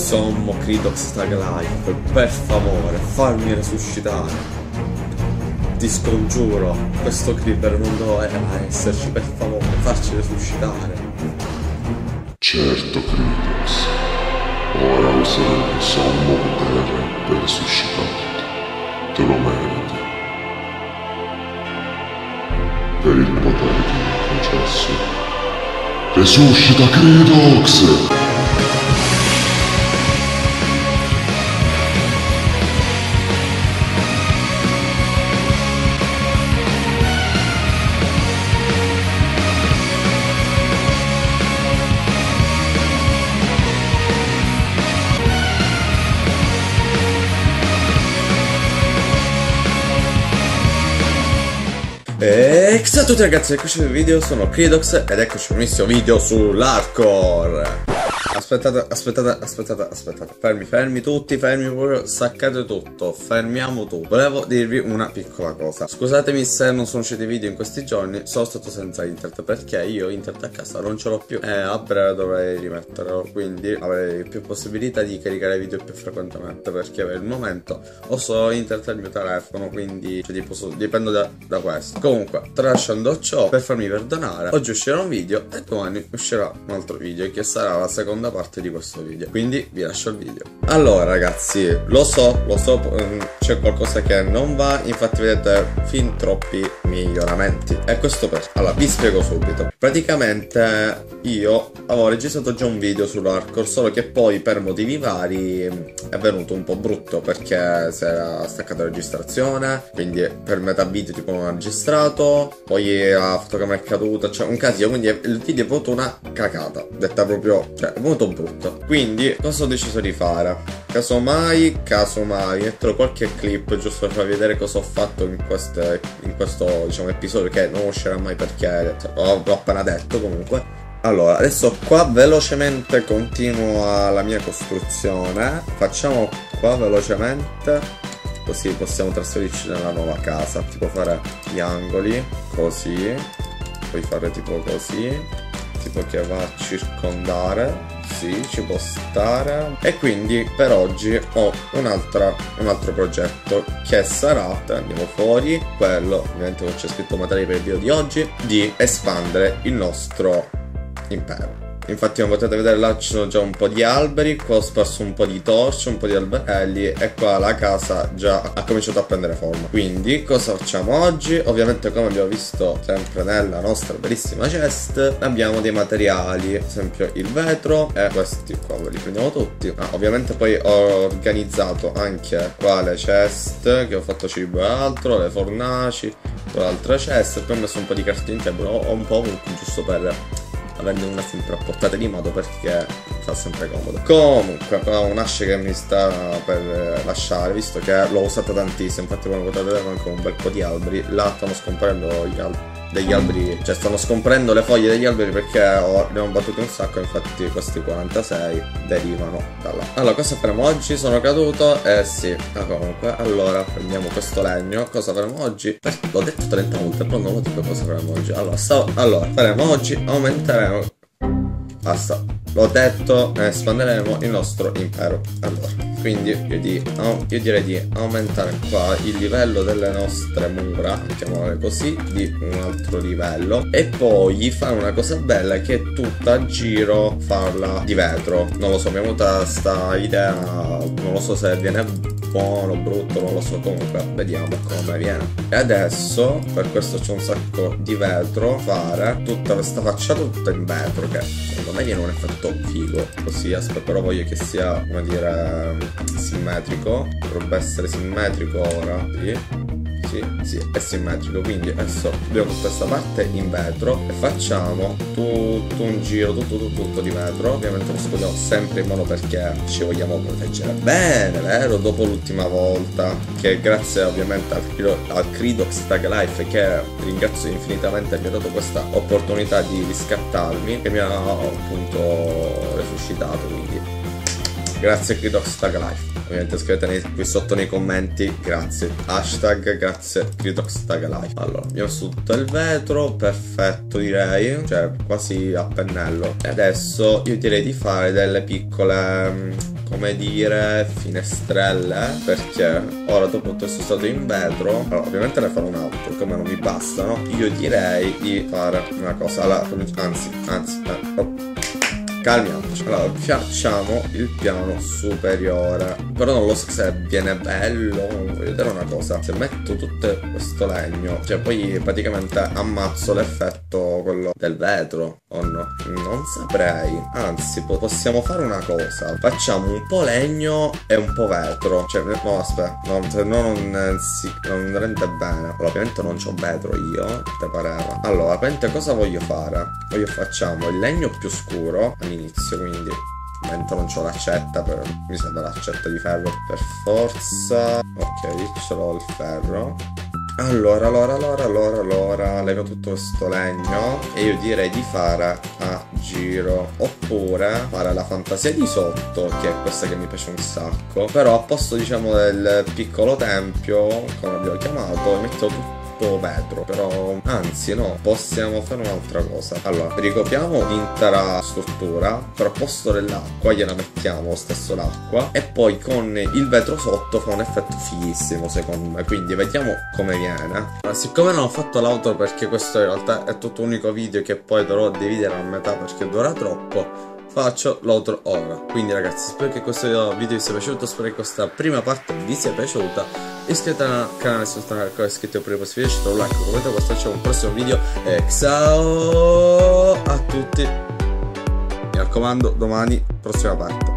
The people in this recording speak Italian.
Sommo Cridox Tag Life, per favore, farmi resuscitare. Ti scongiuro, questo creeper non doveva esserci, per favore, farci resuscitare. Certo, Cridox. Ora userò il sommo potere per resuscitarti. Te lo meriti. Per il potere che mi hai concesso. Resuscita, Cridox! E ciao a tutti ragazzi, eccoci nel video, sono Cridox ed eccoci un nuovissimo video sull'hardcore. Aspettate, fermi tutti, fermi proprio, staccate tutto, fermiamo tutto. Volevo dirvi una piccola cosa. Scusatemi se non sono usciti video in questi giorni, sono stato senza internet perché io internet a casa non ce l'ho più e a breve dovrei rimetterlo, quindi avrei più possibilità di caricare video più frequentemente, perché per il momento ho solo internet al mio telefono, quindi cioè, dipendo da questo. Comunque, tralasciando ciò, per farmi perdonare, oggi uscirà un video e domani uscirà un altro video che sarà la seconda parte di questo video, quindi vi lascio il video. Allora ragazzi, lo so, c'è qualcosa che non va, infatti vedete fin troppi miglioramenti e questo per... Allora vi spiego subito. Praticamente io avevo registrato già un video sull'hardcore, solo che poi per motivi vari è venuto un po' brutto perché si era staccata la registrazione, quindi per metà video tipo non ho registrato, poi la fotocamera è caduta, cioè un casino, quindi il video è venuto una cacata, detta proprio, cioè è venuto brutto. Quindi cosa ho deciso di fare? Casomai metterò qualche clip giusto per farvi vedere cosa ho fatto in questo diciamo episodio, che non uscirà mai perché cioè, l'ho appena detto comunque. Allora, adesso qua velocemente continuo la mia costruzione. Facciamo qua velocemente, così possiamo trasferirci nella nuova casa. Tipo fare gli angoli, così. Poi fare tipo così, tipo che va a circondare. Sì, ci può stare. E quindi per oggi ho un altro progetto che sarà, andiamo fuori, quello ovviamente non c'è scritto materia per il video di oggi, di espandere il nostro impero. Infatti come potete vedere là ci sono già un po' di alberi, qua ho sparso un po' di torce, un po' di alberelli e qua la casa già ha cominciato a prendere forma. Quindi cosa facciamo oggi? Ovviamente come abbiamo visto sempre nella nostra bellissima chest abbiamo dei materiali, ad esempio il vetro e questi qua ve li prendiamo tutti. Ovviamente poi ho organizzato anche qua le chest che ho fatto cibo e altro, le fornaci, l'altra chest e poi ho messo un po' di cartine ho un po' ovunque giusto per averne una sempre a portata di modo perché fa sempre comodo. Comunque ho un'ascia che mi sta per lasciare, visto che l'ho usata tantissimo, infatti come potete vedere anche un bel po' di alberi. Là stanno scomparendo degli alberi, cioè stanno scomparendo le foglie degli alberi perché ne ho battuti un sacco, infatti questi 46 derivano da là. Allora cosa faremo oggi? Sono caduto, sì, comunque, allora prendiamo questo legno. Cosa faremo oggi? L'ho detto 30 volte, però non lo dico cosa faremo oggi. Allora faremo oggi, aumenteremo, basta, l'ho detto, espanderemo il nostro impero. Allora quindi io direi di aumentare qua il livello delle nostre mura, mettiamole così, di un altro livello, e poi fare una cosa bella che è tutta a giro farla di vetro. Non lo so, mi è venuta sta idea, non lo so se viene buono o brutto, non lo so, comunque vediamo come viene. E adesso per questo c'è un sacco di vetro, fare tutta questa facciata tutta in vetro che secondo me viene un effetto figo. Così però voglio che sia, come dire, simmetrico. Dovrebbe essere simmetrico ora. Sì, è simmetrico. Quindi adesso abbiamo tutta questa parte in vetro e facciamo tutto un giro, tutto di vetro. Ovviamente lo scudiamo sempre in mano perché ci vogliamo proteggere bene, vero? Dopo l'ultima volta, che grazie ovviamente al Cridox Tag Life, che ringrazio infinitamente, mi ha dato questa opportunità di riscattarmi, che mi ha appunto resuscitato, quindi Grazie Gridox Tag Life. Ovviamente scrivete qui sotto nei commenti grazie. Hashtag grazie Gridox Tag Life. Allora, abbiamo messo tutto il vetro, perfetto direi, cioè quasi a pennello. E adesso io direi di fare delle piccole, come dire, finestrelle, perché ora dopo tutto questo stato in vetro, allora, ovviamente ne farò un altro, come non mi bastano, io direi di fare una cosa, allora, calmiamoci. Allora facciamo il piano superiore, però non lo so se viene bello. Voglio vedere una cosa, se metto tutto questo legno, cioè poi praticamente ammazzo l'effetto quello del vetro o no? Non saprei. Anzi possiamo fare una cosa, facciamo un po' legno e un po' vetro, cioè no aspetta, no, se no non rende bene. Allora, ovviamente non c'ho vetro io, te pareva. Allora ovviamente cosa voglio fare? Facciamo il legno più scuro all'inizio, quindi mentre non c'ho l'accetta, mi serve l'accetta di ferro per forza. Ok, ce l'ho il ferro. Allora levo tutto questo legno e io direi di fare a giro, oppure fare la fantasia di sotto, che è questa che mi piace un sacco, però a posto diciamo del piccolo tempio, come abbiamo chiamato, metto tutto vetro. Però anzi no, possiamo fare un'altra cosa. Allora ricopiamo l'intera struttura, però al posto dell'acqua gliela mettiamo lo stesso l'acqua, e poi con il vetro sotto fa un effetto fighissimo secondo me, quindi vediamo come viene. Allora, siccome non ho fatto l'outro perché questo in realtà è tutto un unico video che poi dovrò dividere a metà perché dura troppo, faccio l'outro ora. Quindi ragazzi, spero che questo video vi sia piaciuto, spero che questa prima parte vi sia piaciuta. Iscrivetevi al canale se non siete ancora iscritti, oppure se vi piace un like, commenta questo, c'è un prossimo video e ciao a tutti. Mi raccomando, domani prossima parte.